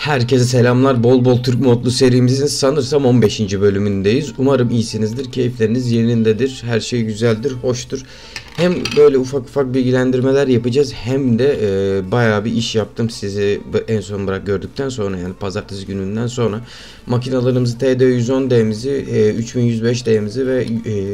Herkese selamlar. Bol bol Türk modlu serimizin sanırsam 15. bölümündeyiz. Umarım iyisinizdir, keyifleriniz yerindedir, her şey güzeldir, hoştur. Hem böyle ufak ufak bilgilendirmeler yapacağız hem de bayağı bir iş yaptım sizi en son gördükten sonra, yani pazartesi gününden sonra makinalarımızı TD110D'mizi, 3105D'mizi ve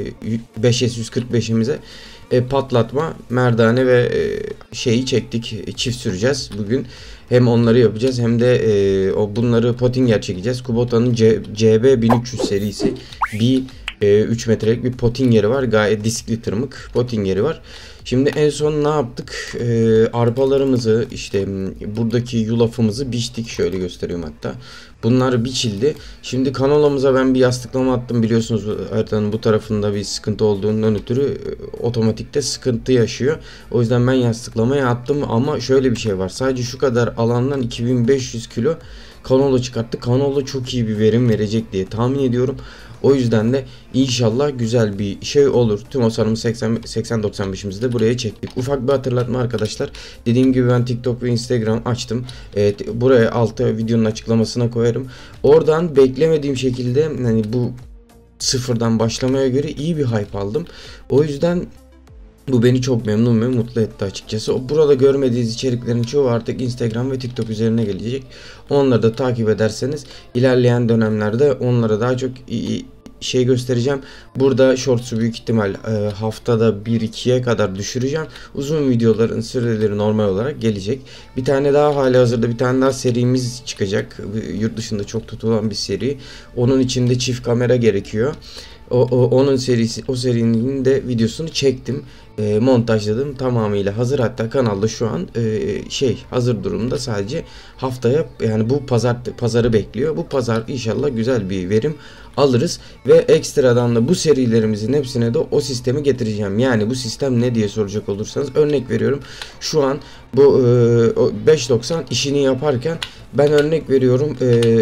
5S145'imize patlatma, merdane ve şeyi çektik. Çift süreceğiz bugün. Hem onları yapacağız hem de bunları Pottinger çekeceğiz. Kubota'nın CB 1300 serisi bir 3 metrelik bir Pottinger'i var. Gayet diskli tırmık Pottinger'i var. Şimdi en son ne yaptık? Arpalarımızı, işte buradaki yulafımızı biçtik. Şöyle gösteriyorum hatta. Bunlar biçildi. Şimdi kanolamıza ben bir yastıklama attım. Biliyorsunuz haritanın bu tarafında bir sıkıntı olduğundan ötürü otomatikte sıkıntı yaşıyor. O yüzden ben yastıklamaya attım ama şöyle bir şey var. Sadece şu kadar alandan 2500 kilo kanola çıkarttık. Kanola çok iyi bir verim verecek diye tahmin ediyorum. O yüzden de inşallah güzel bir şey olur. Tüm o sarımı 80-95'imizi de buraya çektik. Ufak bir hatırlatma arkadaşlar. Dediğim gibi ben TikTok ve Instagram açtım. Evet, buraya altta videonun açıklamasına koyarım. Oradan beklemediğim şekilde, hani bu sıfırdan başlamaya göre iyi bir hype aldım. O yüzden bu beni çok memnun ve mutlu etti açıkçası. Burada görmediğiniz içeriklerin çoğu artık Instagram ve TikTok üzerine gelecek. Onları da takip ederseniz ilerleyen dönemlerde onlara daha çok şey göstereceğim. Burada shorts'u büyük ihtimal haftada 1-2'ye kadar düşüreceğim. Uzun videoların süreleri normal olarak gelecek. Bir tane daha halihazırda bir tane daha serimiz çıkacak. Yurt dışında çok tutulan bir seri. Onun içinde çift kamera gerekiyor. Onun serisi, o serinin de videosunu çektim, montajladım, tamamıyla hazır. Hatta kanalda şu an hazır durumda. Sadece haftaya, yani bu pazarı bekliyor. Bu pazar inşallah güzel bir verim alırız ve ekstradan da bu serilerimizin hepsine de o sistemi getireceğim. Yani bu sistem ne diye soracak olursanız, örnek veriyorum, şu an bu 590 işini yaparken ben örnek veriyorum,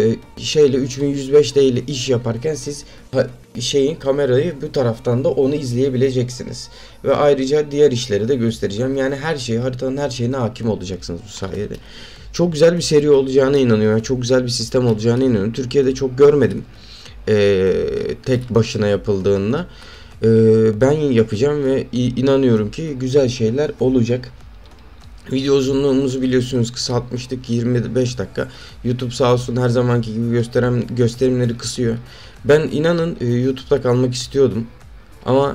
3105D ile iş yaparken siz kamerayı bu taraftan da onu izleyebileceksiniz ve ayrıca diğer işleri de göstereceğim. Yani her şeyi, haritanın her şeyine hakim olacaksınız bu sayede. Çok güzel bir seri olacağına inanıyorum. Çok güzel bir sistem olacağına inanıyorum. Türkiye'de çok görmedim tek başına yapıldığında. Ben yapacağım ve inanıyorum ki güzel şeyler olacak. Video uzunluğumuzu biliyorsunuz kısaltmıştık, 25 dakika. YouTube sağ olsun her zamanki gibi gösterimleri kısıyor. Ben inanın YouTube'da kalmak istiyordum ama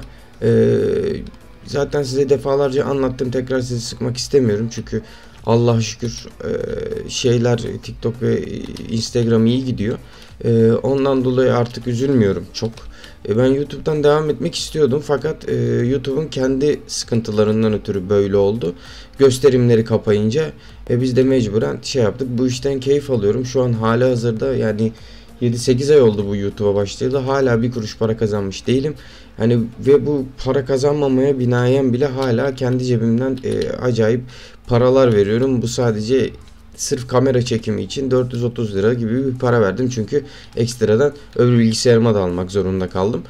zaten size defalarca anlattım, tekrar sizi sıkmak istemiyorum çünkü Allah'a şükür TikTok ve Instagram iyi gidiyor. Ondan dolayı artık üzülmüyorum çok. Ben YouTube'dan devam etmek istiyordum fakat YouTube'un kendi sıkıntılarından ötürü böyle oldu. Gösterimleri kapayınca biz de mecburen yaptık. Bu işten keyif alıyorum. Şu an halihazırda, yani 7-8 ay oldu bu YouTube'a başlayalı. Hala bir kuruş para kazanmış değilim. Hani ve bu para kazanmamaya binaen bile hala kendi cebimden acayip paralar veriyorum. Bu sadece sırf kamera çekimi için 430 lira gibi bir para verdim. Çünkü ekstradan öbür bilgisayarıma da almak zorunda kaldım.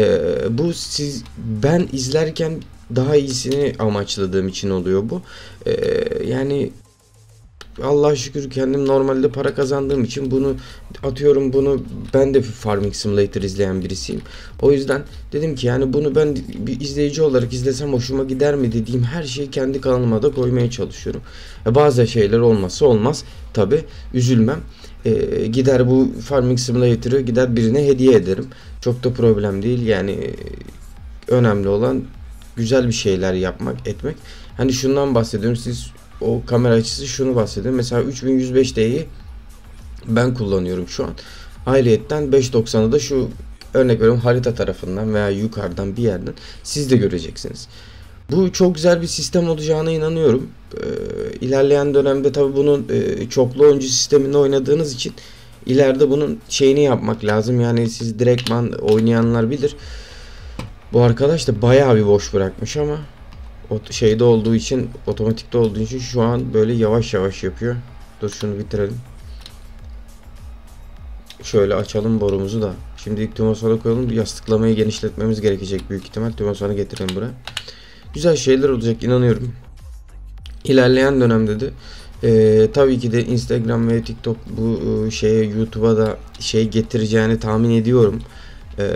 Ben izlerken daha iyisini amaçladığım için oluyor bu. Yani Allah'a şükür kendim normalde para kazandığım için bunu ben de Farming Simulator izleyen birisiyim. O yüzden dedim ki yani bunu ben bir izleyici olarak izlesem hoşuma gider mi dediğim her şeyi kendi kanalıma da koymaya çalışıyorum. Bazı şeyler olmazsa olmaz, tabi üzülmem. Gider bu Farming Simulator'ı gider birine hediye ederim. Çok da problem değil yani. Önemli olan güzel bir şeyler yapmak, etmek. Hani şundan bahsediyorum, siz o kamera açısı, şunu bahsediyorum. Mesela 3105D'yi ben kullanıyorum şu an. Ayrıyetten 590'ı da şu, örnek veriyorum, harita tarafından veya yukarıdan bir yerden siz de göreceksiniz. Bu çok güzel bir sistem olacağına inanıyorum. İlerleyen dönemde tabi bunun çoklu oyuncu sisteminde oynadığınız için ileride bunun şeyini yapmak lazım. Yani siz direktman oynayanlar bilir. Bu arkadaş da bayağı bir boş bırakmış ama o şeyde olduğu için, otomatikte olduğu için şu an böyle yavaş yavaş yapıyor. Dur şunu bitirelim. Şöyle açalım borumuzu da. Şimdi ilk tümosana koyalım. Yastıklamayı genişletmemiz gerekecek büyük ihtimal. Tümosanı getirelim buraya. Güzel şeyler olacak inanıyorum. İlerleyen dönemde de Tabii ki de Instagram ve TikTok bu şeye YouTube'a da şey getireceğini tahmin ediyorum. Ee,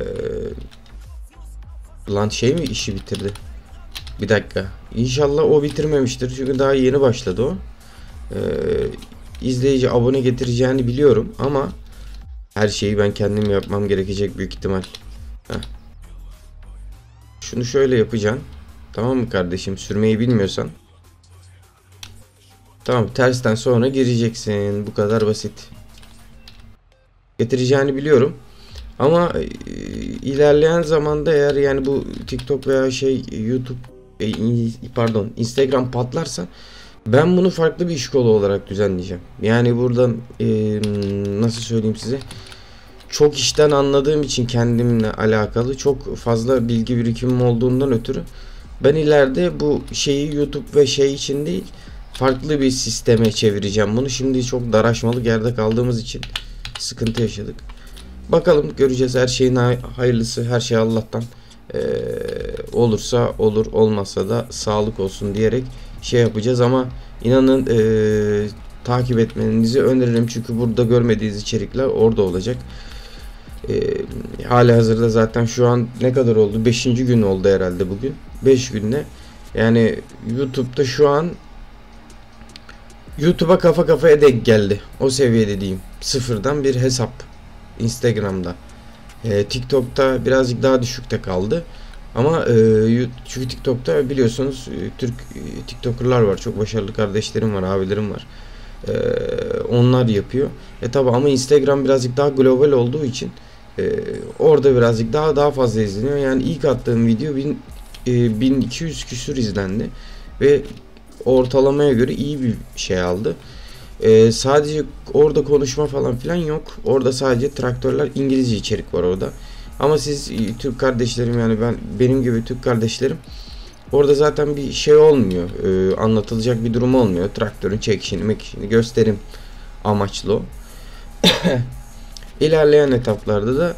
Lan şey mi işi bitirdi? Bir dakika. İnşallah o bitirmemiştir. Çünkü daha yeni başladı o. Ee, izleyici abone getireceğini biliyorum ama her şeyi ben kendim yapmam gerekecek büyük ihtimal. Heh. Şunu şöyle yapacaksın. Tamam mı kardeşim? Sürmeyi bilmiyorsan. Tamam, tersten sonra gireceksin. Bu kadar basit. Getireceğini biliyorum. Ama ilerleyen zamanda eğer yani bu TikTok veya şey YouTube pardon Instagram patlarsa ben bunu farklı bir iş kolu olarak düzenleyeceğim. Yani buradan nasıl söyleyeyim size, çok işten anladığım için kendimle alakalı çok fazla bilgi birikimim olduğundan ötürü ben ileride bu şeyi YouTube ve şey için değil farklı bir sisteme çevireceğim bunu. Şimdi çok daraşmalık yerde kaldığımız için sıkıntı yaşadık. Bakalım, göreceğiz. Her şeyin hayırlısı, her şey Allah'tan. Olursa olur, olmazsa da sağlık olsun diyerek şey yapacağız ama inanın takip etmenizi öneririm çünkü burada görmediğiniz içerikler orada olacak. Hali hazırda zaten şu an ne kadar oldu? 5. gün oldu herhalde bugün. 5 günde. Yani YouTube'da şu an YouTube'a kafa kafaya denk geldi. O seviyede diyeyim. Sıfırdan bir hesap. Instagram'da. TikTok'ta birazcık daha düşükte kaldı. Ama çünkü TikTok'ta biliyorsunuz Türk TikToker'lar var. Çok başarılı kardeşlerim var, abilerim var. Onlar yapıyor. Tabi ama Instagram birazcık daha global olduğu için orada birazcık daha fazla izleniyor. Yani ilk attığım video 1200 küsür izlendi ve ortalamaya göre iyi bir şey aldı. Sadece orada konuşma falan filan yok. Orada sadece traktörler, İngilizce içerik var orada. Ama siz Türk kardeşlerim, yani benim gibi Türk kardeşlerim, orada zaten bir şey olmuyor. Anlatılacak bir durum olmuyor. Traktörün çekişini, mekişini gösterim amaçlı o. İlerleyen etaplarda da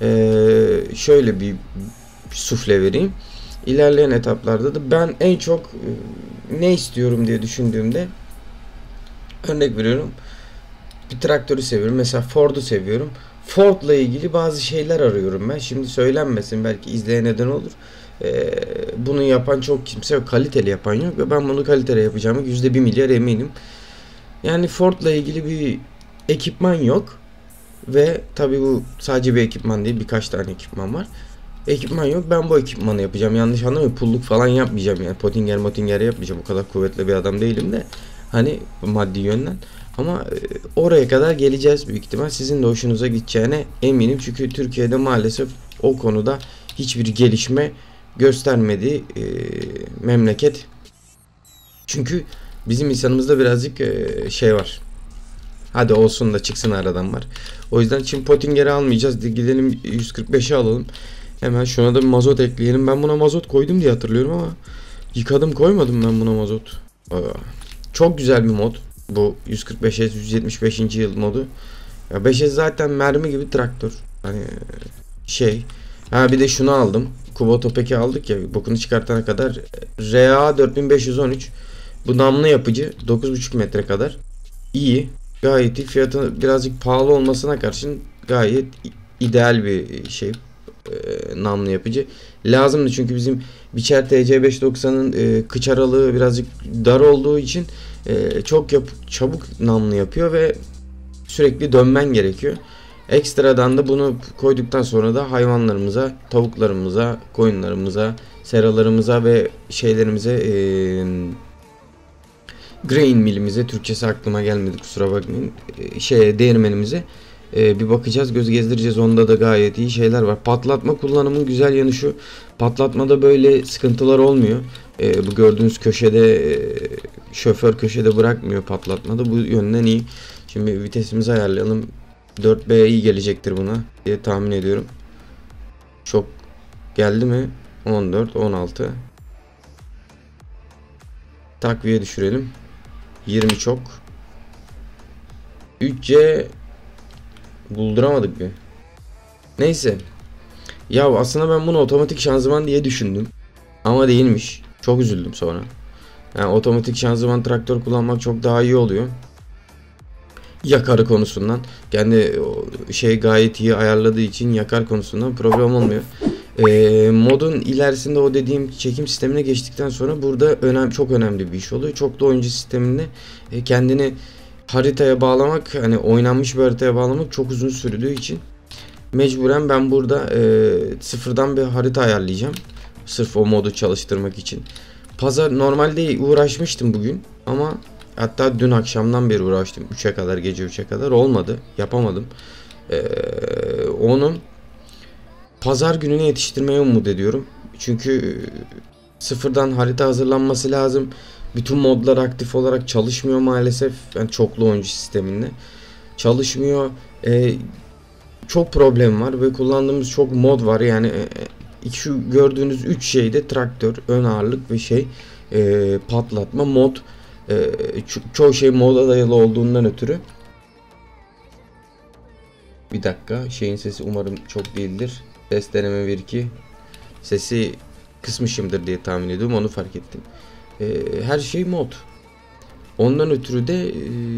şöyle bir sufle vereyim. İlerleyen etaplarda da ben en çok ne istiyorum diye düşündüğümde, örnek veriyorum, bir traktörü seviyorum. Mesela Ford'u seviyorum. Ford'la ilgili bazı şeyler arıyorum ben. Şimdi söylenmesin, belki izleyen neden olur. Bunu yapan çok kimse yok. Kaliteli yapan yok ve ben bunu kaliteli yapacağımı %1 milyar eminim. Yani Ford'la ilgili bir ekipman yok. Ve tabii bu sadece bir ekipman değil. Birkaç tane ekipman var. Ekipman yok. Ben bu ekipmanı yapacağım. Yanlış anlamayın. Pulluk falan yapmayacağım. Yani Pottinger yapmayacağım. O kadar kuvvetli bir adam değilim de. Hani maddi yönden. Ama oraya kadar geleceğiz büyük ihtimal. Sizin de hoşunuza gideceğine eminim. Çünkü Türkiye'de maalesef o konuda hiçbir gelişme göstermedi memleket. Çünkü bizim insanımızda birazcık şey var. Hadi olsun da çıksın aradan var. O yüzden şimdi Pottinger'i almayacağız. Gidelim 145'i alalım. Hemen şuna da bir mazot ekleyelim. Ben buna mazot koydum diye hatırlıyorum ama yıkadım, koymadım ben buna mazot. Çok güzel bir mod. Bu 145S 175. yıl modu. Ya 5S zaten mermi gibi traktör. Hani şey. Ha bir de şunu aldım. Kubota Pek'i aldık ya, bokunu çıkartana kadar. RA 4513. Bu namlu yapıcı 9,5 metre kadar. İyi. Gayet iyi. Fiyatı birazcık pahalı olmasına karşın gayet ideal bir şey. Namlu yapıcı. Lazımdı çünkü bizim Biçer TC590'ın kıç aralığı birazcık dar olduğu için çok çabuk namlu yapıyor ve sürekli dönmen gerekiyor. Ekstradan da bunu koyduktan sonra da hayvanlarımıza, tavuklarımıza, koyunlarımıza, seralarımıza ve şeylerimize grain millimize, Türkçesi aklıma gelmedi kusura bakmayın, değirmenimize bir bakacağız, göz gezdireceğiz. Onda da gayet iyi şeyler var. Patlatma kullanımın güzel yanı şu: patlatmada böyle sıkıntılar olmuyor. Bu gördüğünüz köşede şoför köşede bırakmıyor patlatmada. Bu yönden iyi. Şimdi vitesimizi ayarlayalım. 4B iyi gelecektir buna diye tahmin ediyorum. Çok geldi mi? 14, 16. Takviye düşürelim. 20 çok. 3C bulduramadık bir. Neyse. Ya aslında ben bunu otomatik şanzıman diye düşündüm. Ama değilmiş. Çok üzüldüm sonra. Yani otomatik şanzıman traktör kullanmak çok daha iyi oluyor. Yakarı konusundan kendi gayet iyi ayarladığı için yakar konusundan problem olmuyor. Modun ilerisinde o dediğim çekim sistemine geçtikten sonra burada çok önemli bir iş oluyor. Çok da oyuncu sisteminde kendini haritaya bağlamak, hani oynanmış bir haritaya bağlamak çok uzun sürdüğü için mecburen ben burada sıfırdan bir harita ayarlayacağım. Sırf o modu çalıştırmak için. Normalde uğraşmıştım bugün ama hatta dün akşamdan beri uğraştım. 3'e kadar, gece 3'e kadar olmadı. Yapamadım. Onu pazar gününe yetiştirmeyi umut ediyorum. Çünkü sıfırdan harita hazırlanması lazım. Bütün modlar aktif olarak çalışmıyor maalesef. Yani çoklu oyuncu sisteminde çalışmıyor. Çok problem var ve kullandığımız çok mod var. Yani şu gördüğünüz 3 şeyde traktör, ön ağırlık ve patlatma mod. Çoğu şey moda dayalı olduğundan ötürü. Bir dakika, şeyin sesi umarım çok değildir. Ses deneme 1-2. Sesi kısmışımdır diye tahmin ediyorum, onu fark ettim. Her şey mod. Ondan ötürü de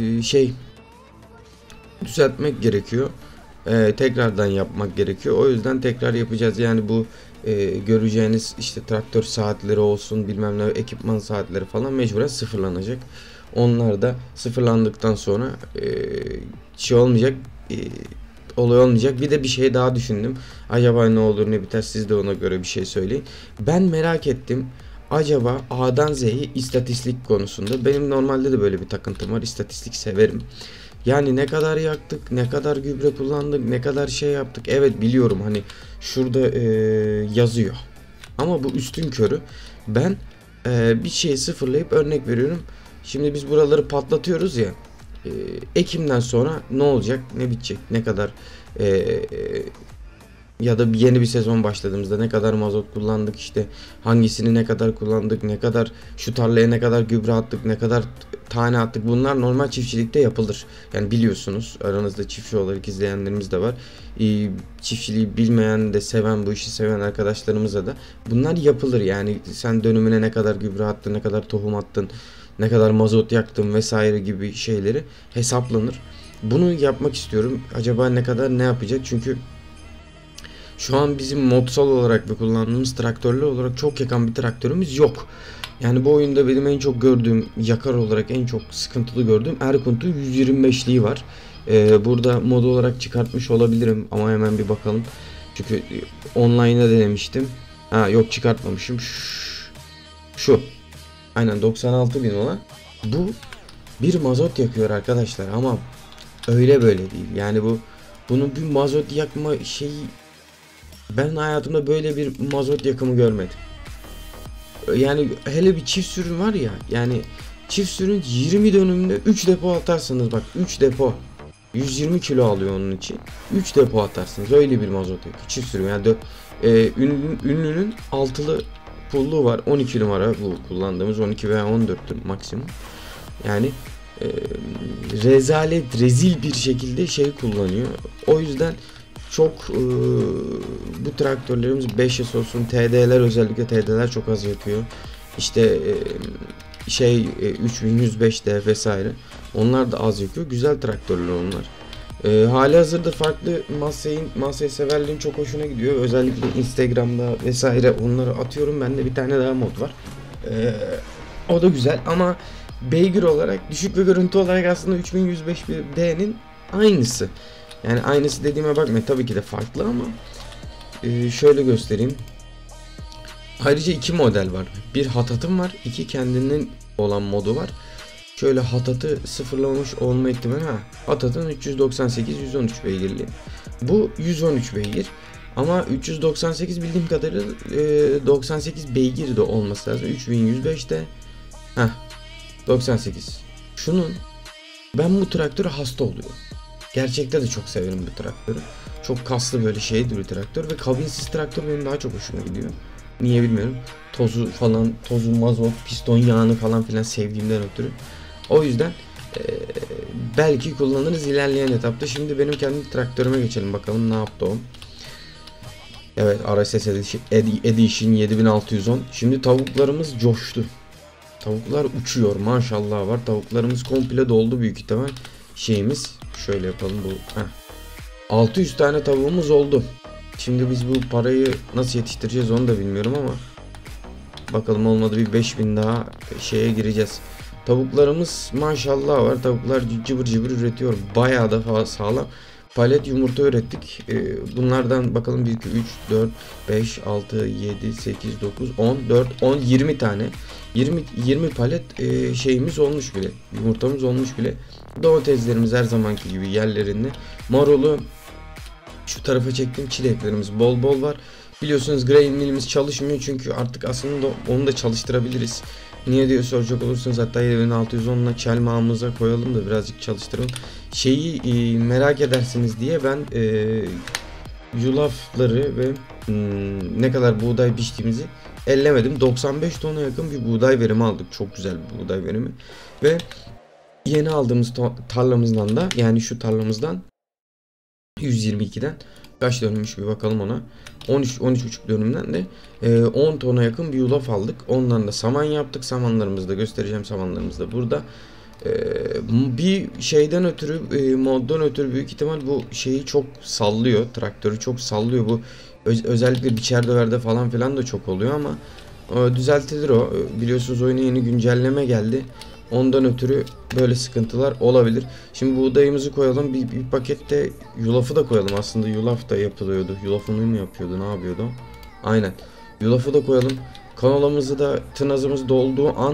düzeltmek gerekiyor. Tekrardan yapmak gerekiyor. O yüzden tekrar yapacağız. Yani bu göreceğiniz işte traktör saatleri olsun, bilmem ne ekipman saatleri falan mecburen sıfırlanacak. Onlar da sıfırlandıktan sonra olmayacak, olay olmayacak. Bir de bir şey daha düşündüm. Acaba ne olur ne biter, siz de ona göre bir şey söyleyin. Ben merak ettim. Acaba A'dan Z'ye istatistik konusunda, benim normalde de böyle bir takıntım var. İstatistik severim. Yani ne kadar yaktık, ne kadar gübre kullandık, ne kadar şey yaptık. Evet biliyorum, hani şurada yazıyor. Ama bu üstün körü. Ben bir şeyi sıfırlayıp örnek veriyorum. Şimdi biz buraları patlatıyoruz ya. Ekim'den sonra ne olacak, ne bitecek, ne kadar ya da yeni bir sezon başladığımızda ne kadar mazot kullandık, işte hangisini ne kadar kullandık, ne kadar şu tarlaya ne kadar gübre attık, ne kadar tane attık, bunlar normal çiftçilikte yapılır. Yani biliyorsunuz, aranızda çiftçi olarak izleyenlerimiz de var. Çiftçiliği bilmeyen de seven, bu işi seven arkadaşlarımıza da bunlar yapılır. Yani sen dönümüne ne kadar gübre attın, ne kadar tohum attın, ne kadar mazot yaktın vesaire gibi şeyleri hesaplanır. Bunu yapmak istiyorum. Acaba ne kadar ne yapacak? Çünkü şu an bizim modsal olarak ve kullandığımız traktörler olarak çok yakan bir traktörümüz yok. Yani bu oyunda benim en çok gördüğüm, yakar olarak en çok sıkıntılı gördüğüm Erkunt'un 125'liği var. Burada mod olarak çıkartmış olabilirim ama hemen bir bakalım. Çünkü online'da denemiştim. Ha yok, çıkartmamışım. Şu. Aynen 96.000 olan. Bu bir mazot yakıyor arkadaşlar ama öyle böyle değil. Yani bunun bir mazot yakma şeyi, ben hayatımda böyle bir mazot yakımı görmedim. Yani hele bir çift sürün var ya, yani çift sürün 20 dönümde 3 depo atarsanız, bak 3 depo 120 kilo alıyor onun için, 3 depo atarsınız, öyle bir mazot yakıyor çift sürüm. Yani ünlünün altılı pulluğu var, 12 numara bu kullandığımız, 12 veya 14'tür maksimum. Yani rezalet, rezil bir şekilde şey kullanıyor. O yüzden çok bu traktörlerimiz 5S olsun, TD'ler, özellikle TD'ler çok az yakıyor. İşte 3105'de vesaire. Onlar da az yakıyor. Güzel traktörler onlar. Hali hazırda farklı Massey severliğin çok hoşuna gidiyor. Özellikle Instagram'da vesaire onları atıyorum. Bende bir tane daha mod var. O da güzel ama beygir olarak, düşük ve görüntü olarak aslında 3105D'nin aynısı. Yani aynısı dediğime bakmayın, tabii ki de farklı ama şöyle göstereyim. Ayrıca iki model var. Bir hatatım var, iki kendinin olan modu var. Şöyle hatatı sıfırlamış olma ihtimali, hatatın 398-113 beygirli. Bu 113 beygir. Ama 398 bildiğim kadarıyla 98 beygir de olması lazım. 3105'te 98. Ben bu traktöre hasta oluyorum. Gerçekten de çok severim bu traktörü. Çok kaslı, böyle şeydir bir traktör ve kabinsiz traktör benim daha çok hoşuma gidiyor. Niye bilmiyorum. Tozu, mazot, piston yağını falan filan sevdiğimden ötürü. O yüzden belki kullanırız ilerleyen etapta. Şimdi benim kendi traktörüme geçelim, bakalım ne yaptı o. Evet, RSS Edition 7610. Şimdi tavuklarımız coştu. Tavuklar uçuyor, maşallah var. Tavuklarımız komple doldu büyük ihtimal. Şeyimiz şöyle yapalım bu. Heh. 600 tane tavuğumuz oldu. Şimdi biz bu parayı nasıl yetiştireceğiz onu da bilmiyorum ama bakalım, olmadı bir 5000 daha şeye gireceğiz. Tavuklarımız maşallah var. Tavuklar cıbır cıbır üretiyor. Bayağı da sağlam. Palet yumurta ürettik. Bunlardan bakalım 1, 2, 3, 4, 5, 6, 7, 8, 9, 10, 4, 10, 20 tane. 20 palet şeyimiz olmuş bile. Yumurtamız olmuş bile. Domateslerimiz her zamanki gibi yerlerinde. Marulu şu tarafa çektim. Çileklerimiz bol bol var. Biliyorsunuz grain millimiz çalışmıyor çünkü artık aslında onu da çalıştırabiliriz. Niye diye soracak olursanız, hatta 7610'la çelmağımıza koyalım da birazcık çalıştıralım. Şeyi merak edersiniz diye ben yulafları ve ne kadar buğday biçtiğimizi ellemedim. 95 tona yakın bir buğday verimi aldık. Çok güzel bir buğday verimi. Ve yeni aldığımız tarlamızdan da, yani şu tarlamızdan 122'den kaç dönümmüş bir bakalım ona. 13,5 dönümden de 10 tona yakın bir yulaf aldık. Ondan da saman yaptık. Samanlarımızı da göstereceğim. Samanlarımız da burada. Bir şeyden ötürü, moddan ötürü büyük ihtimal bu şeyi çok sallıyor. Traktörü çok sallıyor. Bu özellikle biçer döverde falan filan da çok oluyor ama düzeltilir o. Biliyorsunuz oyuna yeni güncelleme geldi. Ondan ötürü böyle sıkıntılar olabilir. Şimdi buğdayımızı koyalım. Bir pakette yulafı da koyalım. Aslında yulaf da yapılıyordu. Yulaf unu mu yapıyordu? Ne yapıyordu? Aynen. Yulafı da koyalım. Kanolamızı da, tınazımız dolduğu an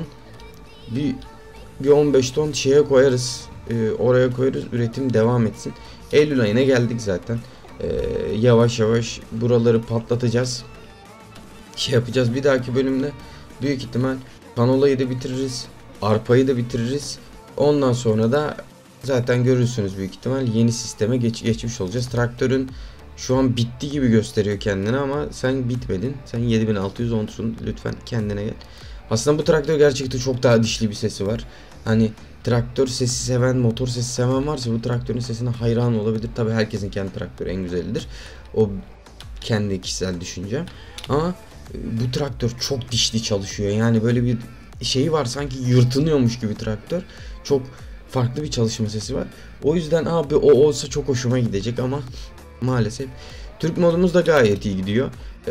bir 15 ton şeye koyarız. Oraya koyarız. Üretim devam etsin. Eylül ayına geldik zaten. Yavaş yavaş buraları patlatacağız. Şey yapacağız. Bir dahaki bölümde büyük ihtimal kanolayı da bitiririz. Arpayı da bitiririz. Ondan sonra da zaten görürsünüz büyük ihtimal yeni sisteme geçmiş olacağız. Traktörün şu an bitti gibi gösteriyor kendini ama sen bitmedin. Sen 7610'sun, lütfen kendine gel. Aslında bu traktör gerçekten çok daha dişli bir sesi var. Hani traktör sesi seven, motor sesi seven varsa bu traktörün sesine hayran olabilir. Tabi herkesin kendi traktörü en güzelidir. O kendi kişisel düşüncem. Ama bu traktör çok dişli çalışıyor. Yani böyle bir şeyi var, sanki yırtınıyormuş gibi traktör. Çok farklı bir çalışma sesi var. O yüzden abi o olsa çok hoşuma gidecek ama maalesef. Türk modumuz da gayet iyi gidiyor.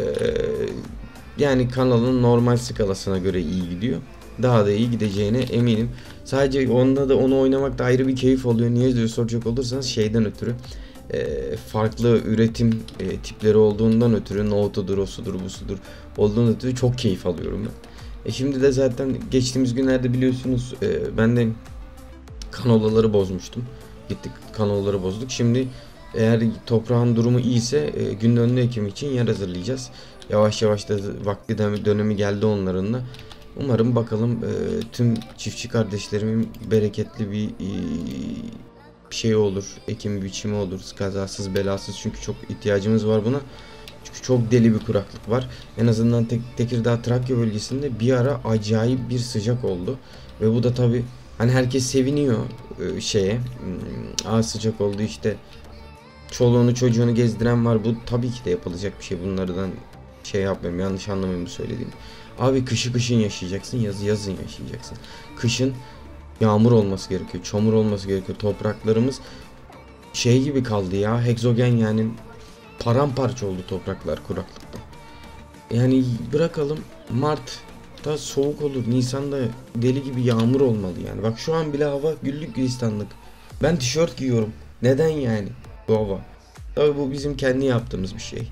Yani kanalın normal skalasına göre iyi gidiyor. Daha da iyi gideceğine eminim. Sadece onda da onu oynamak da ayrı bir keyif oluyor. Niye diye soracak olursanız şeyden ötürü. Farklı üretim tipleri olduğundan ötürü, nohutudur, osudur, busudur olduğundan ötürü çok keyif alıyorum ben. Şimdi de zaten geçtiğimiz günlerde biliyorsunuz ben de kanolaları bozmuştum. Gittik kanolaları bozduk. Şimdi eğer toprağın durumu iyiyse gün önünde ekim için yer hazırlayacağız. Yavaş yavaş da vakti dönemi geldi onların da. Umarım bakalım tüm çiftçi kardeşlerimin bereketli bir şey olur. Ekim biçimi olur. Kazasız belasız, çünkü çok ihtiyacımız var buna. Çünkü çok deli bir kuraklık var. En azından Tekirdağ Trakya bölgesinde bir ara acayip bir sıcak oldu. Ve bu da tabi hani herkes seviniyor şeye. Sıcak oldu işte. Çoluğunu çocuğunu gezdiren var. Bu tabii ki de yapılacak bir şey. Bunlardan şey yapmayayım, yanlış anlamayın bu söylediğim. Abi kışı kışın yaşayacaksın, yazı yazın yaşayacaksın. Kışın yağmur olması gerekiyor, çamur olması gerekiyor. Topraklarımız şey gibi kaldı ya, hegzogen, yani paramparça oldu topraklar kuraklıkta. Yani bırakalım, Mart'ta soğuk olur, Nisan'da deli gibi yağmur olmalı yani. Bak şu an bile hava güllük gülistanlık. Ben tişört giyiyorum. Neden yani bu hava? Tabii bu bizim kendi yaptığımız bir şey.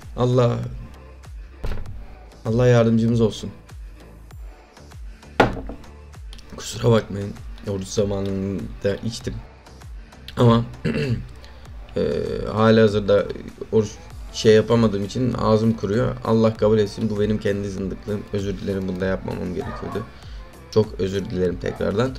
Allah yardımcımız olsun. Kusura bakmayın. Oruç zamanında içtim. Ama halihazırda oruç şey yapamadığım için ağzım kuruyor. Allah kabul etsin. Bu benim kendi zındıklığım. Özür dilerim. Bunu da yapmamam gerekiyordu. Çok özür dilerim tekrardan.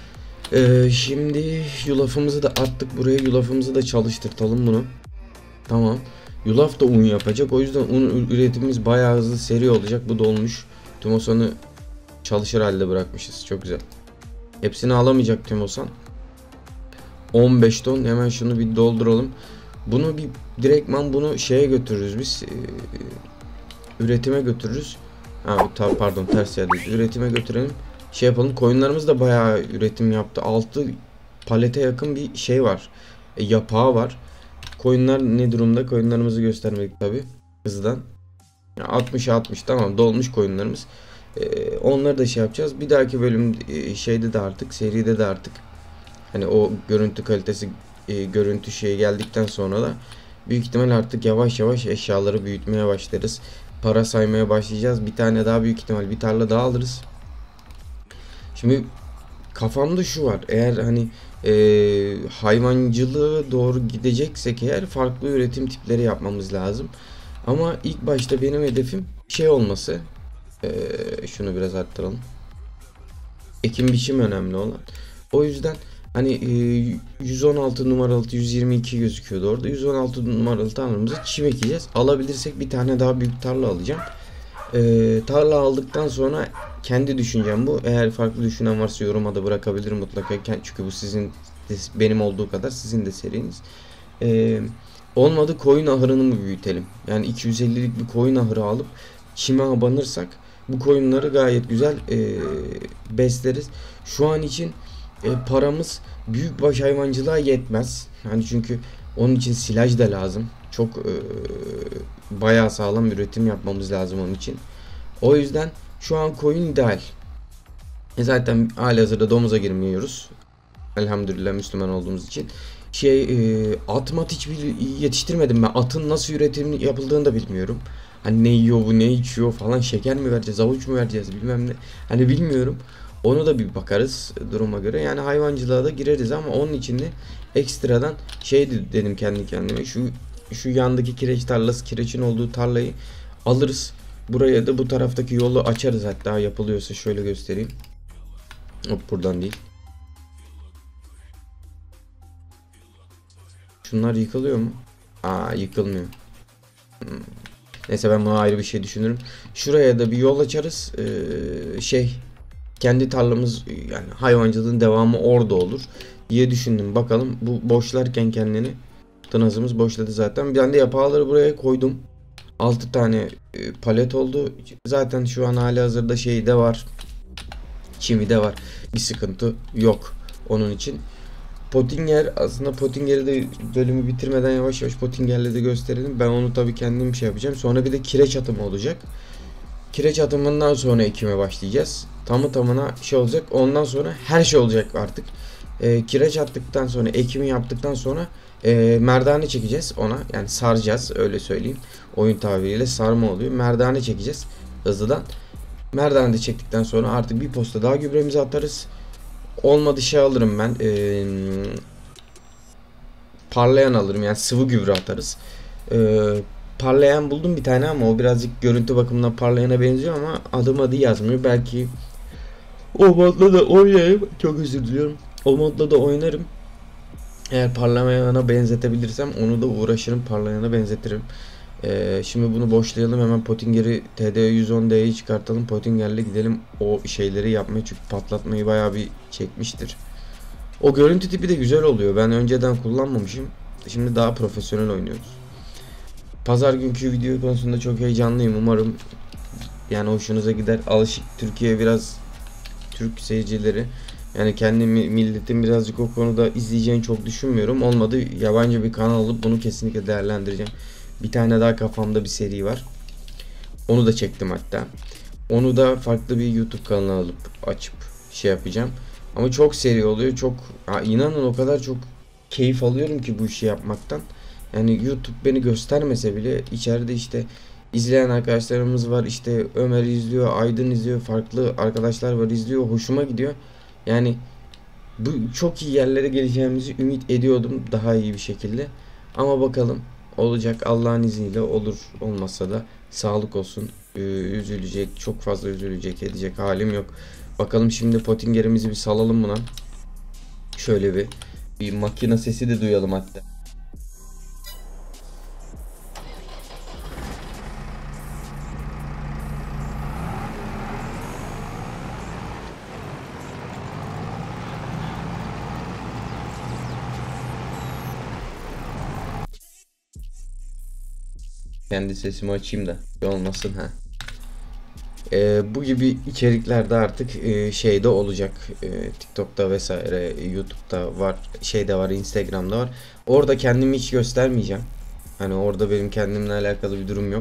Şimdi yulafımızı da attık buraya. Yulafımızı da çalıştırtalım bunu. Tamam. Yulaf da un yapacak. O yüzden un üretimimiz bayağı hızlı, seri olacak. Bu dolmuş. Tümosan'ı çalışır halde bırakmışız. Çok güzel. Hepsini alamayacak Tümosan. 15 ton. Hemen şunu bir dolduralım. Bunu bir direktman bunu şeye götürürüz biz. Üretime götürürüz. Pardon, ters yerdeyiz. Üretime götürelim. şey yapalım. Koyunlarımız da bayağı üretim yaptı. 6 palete yakın bir şey var. Yapağı var. Koyunlar ne durumda? Koyunlarımızı göstermek tabi hızdan. 60'a 60 tamam, dolmuş koyunlarımız. Onları da şey yapacağız. Bir dahaki bölüm şeyde de artık, seride de artık hani o görüntü kalitesi, görüntü şeyi geldikten sonra da büyük ihtimal artık yavaş yavaş eşyaları büyütmeye başlarız. Para saymaya başlayacağız. Bir tane daha, büyük ihtimal bir tarla daha alırız. Şimdi kafamda şu var. Eğer hani hayvancılığı doğru gideceksek eğer, farklı üretim tipleri yapmamız lazım. Ama ilk başta benim hedefim şey olması. Şunu biraz arttıralım. Ekim biçim önemli olan. O yüzden hani 116 numaralı 122 gözüküyordu orada. 116 numaralı tarlamızı çim ekeceğiz. Alabilirsek bir tane daha büyük tarla alacağım. Tarla aldıktan sonra kendi düşüncem bu. Eğer farklı düşünen varsa yoruma da bırakabilir mutlaka. Çünkü bu sizin de, benim olduğu kadar sizin de seriniz. Olmadı koyun ahırını mı büyütelim? Yani 250'lik bir koyun ahırı alıp çime abanırsak bu koyunları gayet güzel besleriz. Şu an için paramız büyükbaş hayvancılığa yetmez. Yani çünkü onun için silaj da lazım. Çok bayağı sağlam üretim yapmamız lazım onun için. O yüzden şu an koyun ideal. Zaten halihazırda domuza girmiyoruz. Elhamdülillah Müslüman olduğumuz için. At mat hiçbir yetiştirmedim ben. Atın nasıl üretim yapıldığını da bilmiyorum. Hani ne yiyor bu, ne içiyor falan, şeker mi vereceğiz, avuç mu vereceğiz bilmem ne. Hani bilmiyorum. Onu da bir bakarız duruma göre. Yani hayvancılığa da gireriz ama onun için de ekstradan şey dedim kendi kendime. Şu yandaki kireç tarlası, kireçin olduğu tarlayı alırız. Buraya da bu taraftaki yolu açarız, hatta yapılıyorsa şöyle göstereyim. Hop, buradan değil. Şunlar yıkılıyor mu? Yıkılmıyor. Neyse, ben buna ayrı bir şey düşünürüm. Şuraya da bir yol açarız. Kendi tarlamız, yani hayvancılığın devamı orada olur diye düşündüm. Bakalım, bu boşlarken kendini, tınazımız boşladı zaten. Ben de yapağları buraya koydum. 6 tane palet oldu. Zaten şu an halihazırda şeyi de var. Çimi de var. Bir sıkıntı yok onun için. Pottinger, aslında Pottinger'i de bölümü bitirmeden yavaş yavaş Pottinger'le de gösterelim. Ben onu tabii kendim şey yapacağım. Sonra bir de kireç atımı olacak. Kireç atımından sonra ekime başlayacağız. Tamı tamına şey olacak. Ondan sonra her şey olacak artık. Kireç attıktan sonra, ekimi yaptıktan sonra merdane çekeceğiz ona. Yani saracağız, öyle söyleyeyim. Oyun tabiriyle sarma oluyor. Merdane çekeceğiz hızlıdan. Merdane de çektikten sonra artık bir posta daha gübremizi atarız. Olmadı şey alırım ben. Parlayan alırım, yani sıvı gübre atarız. Parlayan buldum bir tane ama o birazcık görüntü bakımından parlayana benziyor ama adı yazmıyor. Belki o modla da oynarım. Çok özür diliyorum. O modla da oynarım. Eğer parlayana benzetebilirsem onu da uğraşırım, parlayana benzetirim. Şimdi bunu boşlayalım, hemen Pottinger'i TD110D'yi çıkartalım. Pottinger'le gidelim o şeyleri yapmaya, çünkü patlatmayı bayağı bir çekmiştir. O görüntü tipi de güzel oluyor. Ben önceden kullanmamışım. Şimdi daha profesyonel oynuyoruz. Pazar günkü video konusunda çok heyecanlıyım. Umarım yani hoşunuza gider. Alışık Türkiye, biraz Türk seyircileri, yani kendi milletin birazcık o konuda izleyeceğini çok düşünmüyorum. Olmadı yabancı bir kanal alıp bunu kesinlikle değerlendireceğim. Bir tane daha kafamda bir seri var. Onu da çektim hatta. Onu da farklı bir YouTube kanalı alıp açıp şey yapacağım. Ama çok seri oluyor. Çok inanın, o kadar çok keyif alıyorum ki bu işi yapmaktan. Yani YouTube beni göstermese bile içeride işte izleyen arkadaşlarımız var. İşte Ömer izliyor, Aydın izliyor, farklı arkadaşlar var izliyor. Hoşuma gidiyor. Yani bu çok iyi yerlere geleceğimizi ümit ediyordum, daha iyi bir şekilde. Ama bakalım, olacak, Allah'ın izniyle olur, olmazsa da sağlık olsun. Üzülecek, çok fazla üzülecek edecek halim yok. Bakalım, şimdi Pottinger'imizi bir salalım buna. Şöyle bir makine sesi de duyalım hatta. Kendi sesimi açayım da olmasın ha. Bu gibi içerikler de artık şeyde olacak. TikTok'ta vesaire, YouTube'da var, şeyde var, Instagram'da var. Orada kendimi hiç göstermeyeceğim. Hani orada benim kendimle alakalı bir durum yok.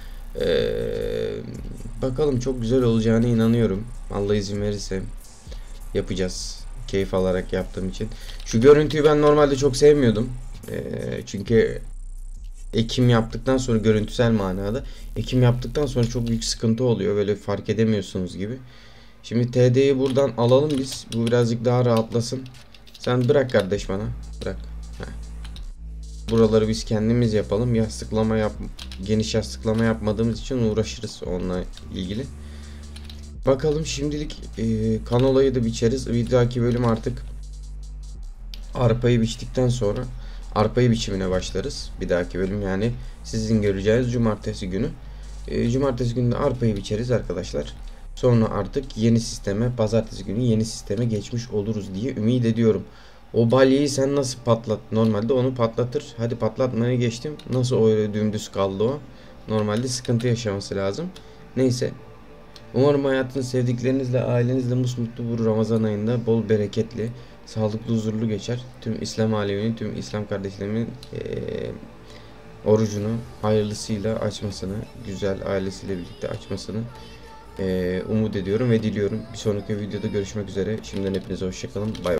Bakalım, çok güzel olacağına inanıyorum. Allah izin verirse yapacağız. Keyif alarak yaptığım için. Şu görüntüyü ben normalde çok sevmiyordum. Çünkü ekim yaptıktan sonra, görüntüsel manada ekim yaptıktan sonra çok büyük sıkıntı oluyor. Böyle fark edemiyorsunuz gibi. Şimdi TD'yi buradan alalım biz. Bu birazcık daha rahatlasın. Sen bırak kardeş bana. Bırak. Heh. Buraları biz kendimiz yapalım. Geniş yastıklama yapmadığımız için uğraşırız onunla ilgili. Bakalım, şimdilik kanolayı da biçeriz. Bir dahaki bölüm artık arpayı biçtikten sonra arpayı biçimine başlarız. Bir dahaki bölüm, yani sizin göreceğiniz cumartesi günü. Cumartesi günü de arpayı biçeriz arkadaşlar. Sonra artık yeni sisteme, pazartesi günü yeni sisteme geçmiş oluruz diye ümit ediyorum. O balyayı sen nasıl patlat? Normalde onu patlatır. Hadi patlatmaya geçtim. Nasıl öyle dümdüz kaldı o? Normalde sıkıntı yaşaması lazım. Neyse. Umarım hayatınız sevdiklerinizle, ailenizle musmutlu bu Ramazan ayında bol bereketli, sağlıklı, huzurlu geçer. Tüm İslam aleminin, tüm İslam kardeşlerimin orucunu hayırlısıyla açmasını, güzel ailesiyle birlikte açmasını umut ediyorum ve diliyorum. Bir sonraki videoda görüşmek üzere. Şimdiden hepinize hoşçakalın. Bay bay.